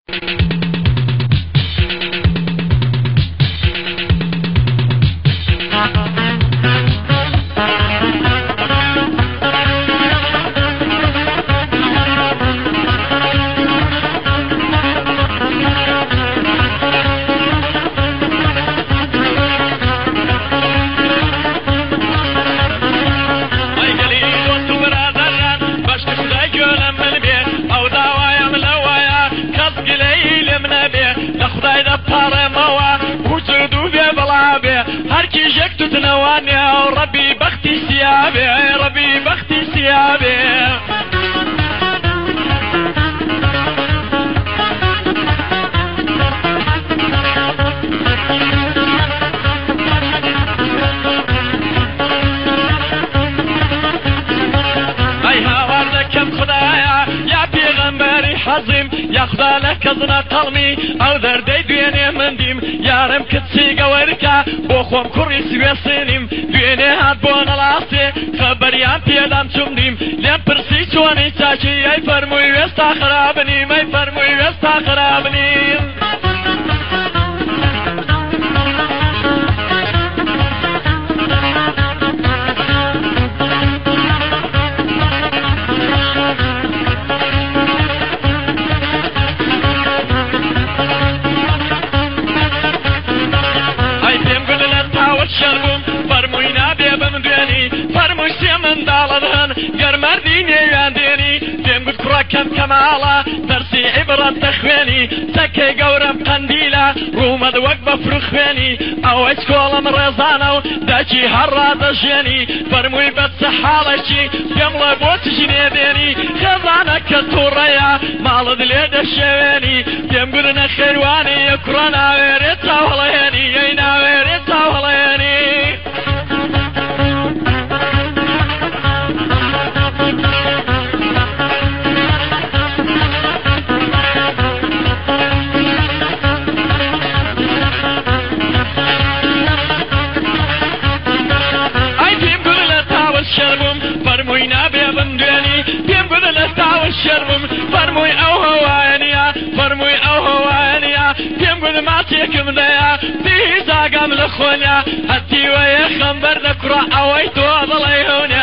ربي بختي ثيابي ربي بختي ثيابي حزم يا خدا لك ازنا طلمي او دردي دويني من ديم يارم كتسي قواركا بوخوم كوري سويسينيم دويني هاد بون الاسي خبريان بيدام شمديم لين برسي شواني تاكي اي فرموي ويستا خرابنيم اي فرموي ويستا خرابنيم كم كمالا درسي عبرة تخويني تكي قورم قنديلة رومد وقبة فرخويني او اشكول مريضانو داجي هرا دجيني فرموي بتصحالشي بيملا بوت جنيديني خزانك كالتوريا مالد ليد الشويني بيمقلنا خيرواني يكرنا ويريتا والهيني يينا ويريتا والهيني فرموي او هوانيا فرموي او هوانيا بيم قد ما تيكم ديا فيه زاقم لخونيا هاتي ويا خنبر نكرا اويتو ضليهونيا